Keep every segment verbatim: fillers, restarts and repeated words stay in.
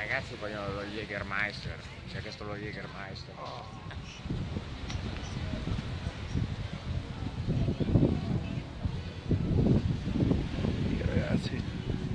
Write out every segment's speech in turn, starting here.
ragazzi vogliono lo Jägermeister, si è chiesto lo Jägermeister. Oh. Ragazzi.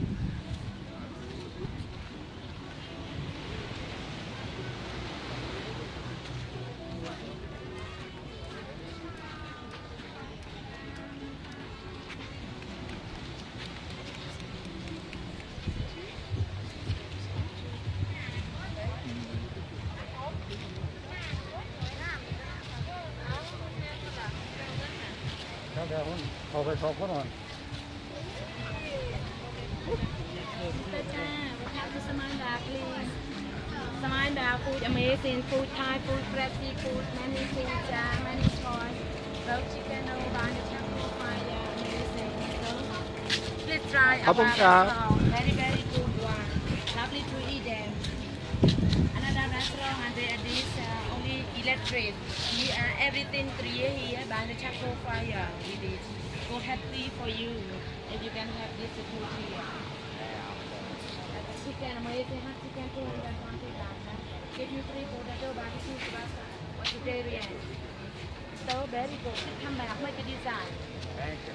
เอาไปสองคนก่อน Samanda, please. Samanda, food, amazing food, Thai food, fresh seafood, many food, uh, many choice. Roast chicken, no bun, chocolate fire, amazing. So, please try our restaurant. Very, very good one. Lovely to eat them. Another restaurant, and they are this uh, only electric. We, uh, everything created here by the charcoal fire. We did. So happy for you if you can have this food here. Chicken, amazing hot chicken, two hundred twenty baht. Give you three potato barbecue pasta, vegetarian. So very good. Come back, make a design. Thank you.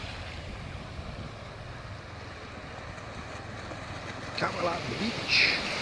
Camelot Beach.